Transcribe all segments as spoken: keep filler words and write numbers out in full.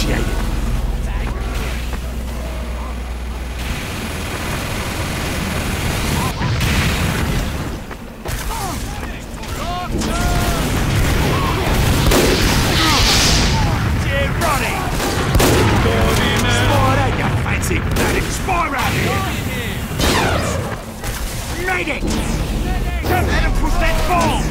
initiated. Spy around here! Medic! Don't let him push that bomb!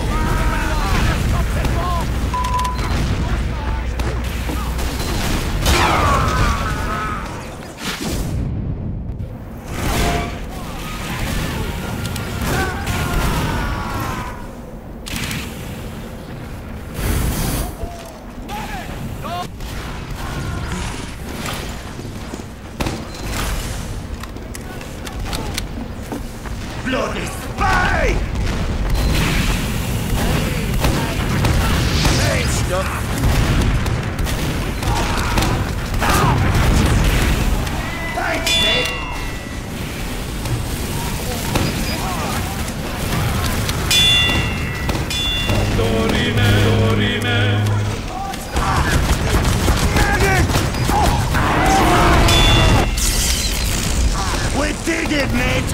Bloody spy! Hey, stop! Thanks, Nick! Dorime, Dorime. We did it, mate!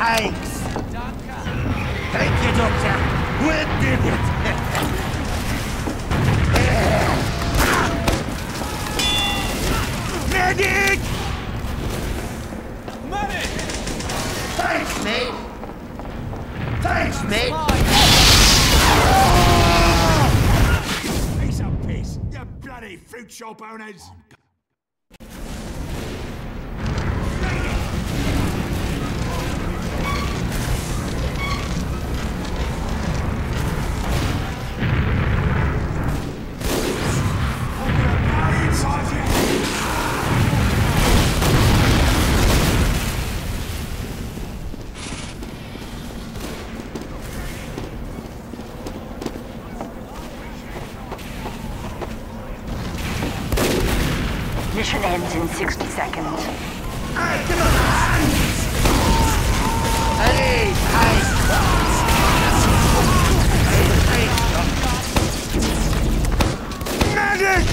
thanks. Thank you, Doctor. We did it. Medic! Medic! Thanks, mate. Thanks, mate. Piece of piss, you bloody fruit shop owners. Mission ends in sixty seconds. Hey, come on! Hey, hey! Hey, hey! Medic!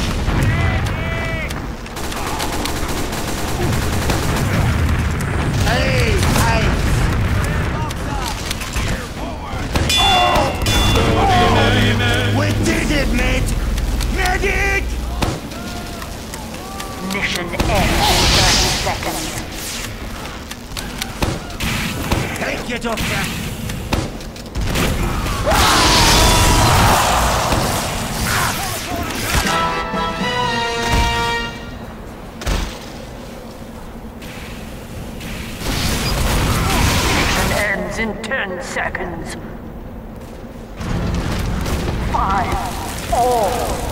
Hey, hey! Oh! We did it, mate! Medic! Mission ends in thirty seconds. Thank you, Doctor. Mission ends in ten seconds. Five, four,